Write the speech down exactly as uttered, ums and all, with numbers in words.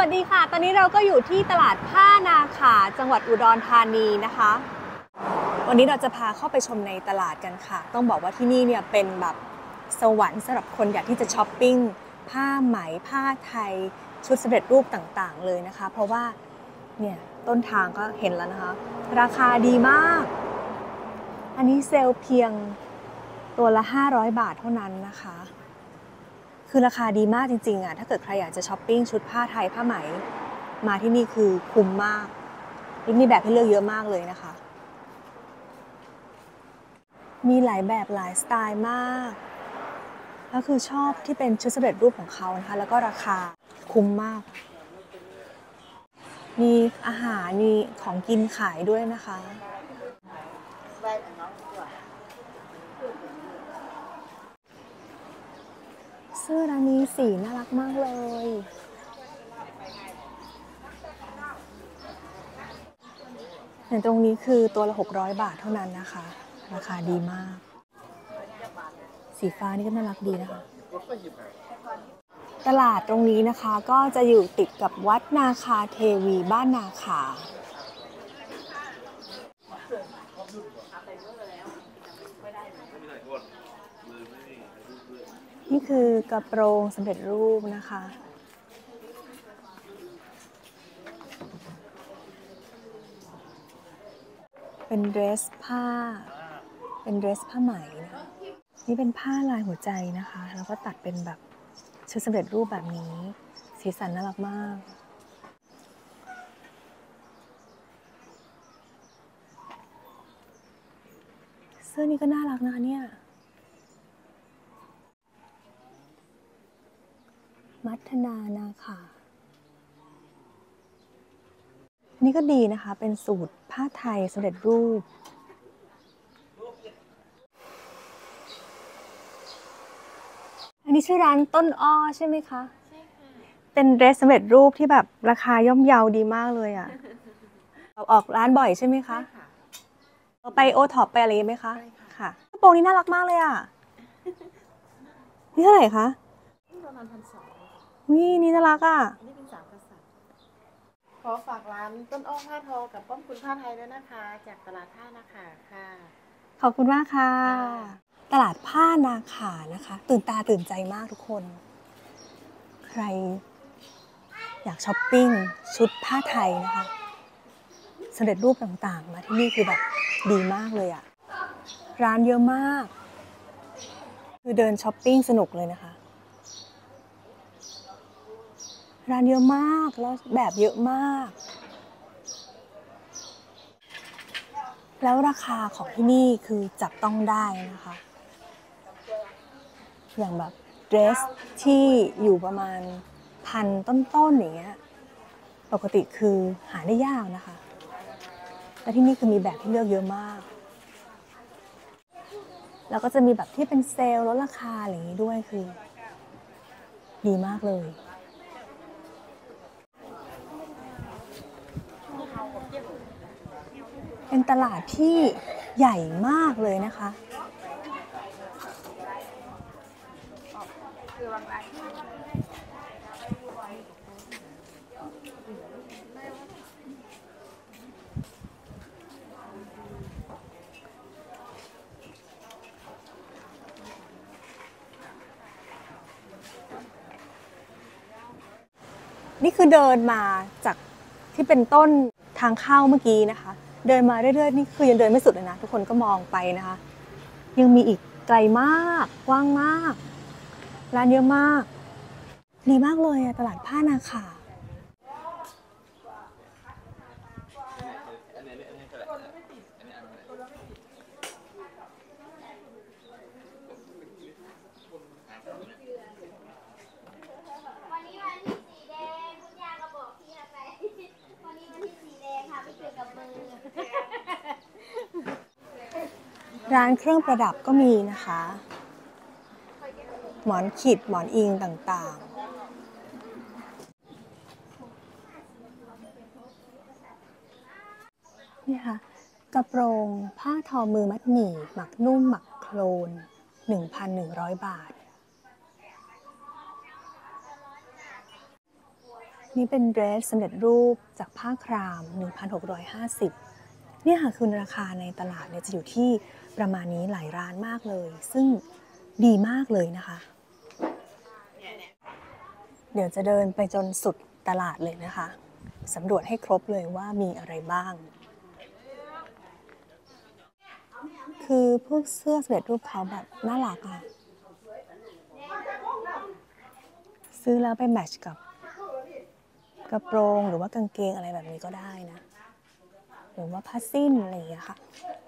วัสดีค่ะตอนนี้เราก็อยู่ที่ตลาดผ้านาขาจังหวัดอุดรธานีนะคะวันนี้เราจะพาเข้าไปชมในตลาดกันค่ะต้องบอกว่าที่นี่เนี่ยเป็นแบบสวรรค์สำหรับคนอยากที่จะช้อปปิ้งผ้าไหมผ้าไทยชุดสำเร็จรูปต่างๆเลยนะคะเพราะว่าเนี่ยต้นทางก็เห็นแล้วนะคะราคาดีมากอันนี้เซลล์เพียงตัวละห้าร้อยบาทเท่านั้นนะคะคือราคาดีมากจริงๆอ่ะถ้าเกิดใครอยากจะช้อปปิ้งชุดผ้าไทยผ้าไหมมาที่นี่คือคุ้มมากมีแบบให้เลือกเยอะมากเลยนะคะมีหลายแบบหลายสไตล์มากแล้วคือชอบที่เป็นชุดสำเร็จรูปของเขานะคะแล้วก็ราคาคุ้มมากมีอาหารมีของกินขายด้วยนะคะเสื้อร้านนี้สีน่ารักมากเลยอย่างตรงนี้คือตัวละหกร้อยบาทเท่านั้นนะคะราคาดีมากสีฟ้านี่ก็น่ารักดีนะคะตลาดตรงนี้นะคะก็จะอยู่ติดกับวัดนาคาเทวีบ้านนาคานี่คือกระโปรงสำเร็จรูปนะคะเป็นเดรสผ้าเป็นเดรสผ้าไหมนะนี่เป็นผ้าลายหัวใจนะคะแล้วก็ตัดเป็นแบบชุดสำเร็จรูปแบบนี้สีสันน่ารักมากเสื้อนี้ก็น่ารักนะเนี่ยมัทนานาค่ะนี่ก็ดีนะคะเป็นสูตรผ้าไทยสำเร็จรูปอันนี้ชื่อร้านต้นอ้อใช่ไหมคะใช่ค่ะเป็นเดรสสำเร็จรูปที่แบบราคาย่อมเยาดีมากเลยอ่ะออกร้านบ่อยใช่ไหมคะไปโอท็อปไปอะไรไหมคะค่ะกระโปรงนี้น่ารักมากเลยอ่ะนี่เท่าไหร่คะประมาณพันสองนี่นี่น่ารักอ่ะนี่เป็นสามกษัตริย์ขอฝากร้านต้นอ้อผ้าทอกับป้อมคุณผ้าไทยด้วยนะคะจากตลาดผ้านาขาค่ะขอบคุณมากค่ะตลาดผ้านาขานะคะตื่นตาตื่นใจมากทุกคนใครอยากช้อปปิ้งชุดผ้าไทยนะคะสำเร็จรูปต่างๆมาที่นี่คือแบบดีมากเลยอ่ะร้านเยอะมากคือเดินช้อปปิ้งสนุกเลยนะคะร้านเยอะมากแล้วแบบเยอะมากแล้วราคาของที่นี่คือจับต้องได้นะคะอย่างแบบเดรสที่อยู่ประมาณพันต้นๆอย่างเงี้ยปกติคือหาได้ยากนะคะแต่ที่นี่คือมีแบบที่เลือกเยอะมากแล้วก็จะมีแบบที่เป็นเซลล์ลดราคาอะไรอย่างนี้ด้วยคือดีมากเลยเป็นตลาดที่ใหญ่มากเลยนะคะนี่คือเดินมาจากที่เป็นต้นทางเข้าเมื่อกี้นะคะเดินมาเรื่อยๆนี่คือยังเดินไม่สุดเลยนะทุกคนก็มองไปนะคะยังมีอีกไกลมากกว้างมากร้านเยอะมากดีมากเลยอะตลาดผ้านาขาร้านเครื่องประดับก็มีนะคะหมอนขิดหมอนอิงต่างๆนี่ค่ะกระโปรงผ้าทอมือมัดหมี่หมักนุ่มหมักโคลน หนึ่งพันหนึ่งร้อย บาทนี่เป็นเดรสสำเร็จรูปจากผ้าคราม หนึ่งพันหกร้อยห้าสิบ เนี่ยค่ะคือราคาในตลาดเนี่ยจะอยู่ที่ประมาณนี้หลายร้านมากเลยซึ่งดีมากเลยนะคะเดี๋ยวจะเดินไปจนสุดตลาดเลยนะคะสำรวจให้ครบเลยว่ามีอะไรบ้างคือพวกเสื้อสำเร็จรูปเขาแบบน่ารักอะซื้อแล้วไปแมทช์กับกระโปรงหรือว่ากางเกงอะไรแบบนี้ก็ได้นะหรือว่าผ้าสิ้นอะไรอย่างเงี้ยค่ะ